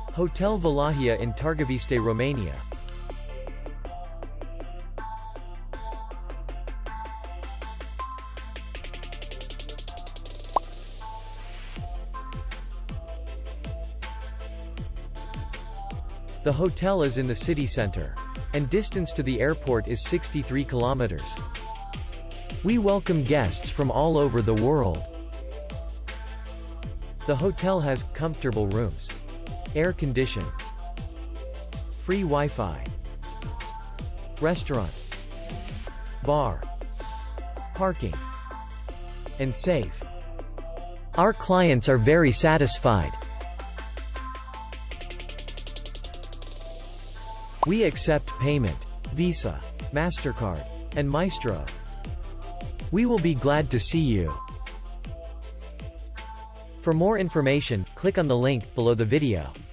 Hotel Valahia in Targoviste, Romania. The hotel is in the city center, and distance to the airport is 63 kilometers. We welcome guests from all over the world. The hotel has comfortable rooms, air conditioning, free Wi-Fi, restaurant, bar, parking, and safe. Our clients are very satisfied. We accept payment, Visa, MasterCard, and Maestro. We will be glad to see you. For more information, click on the link below the video.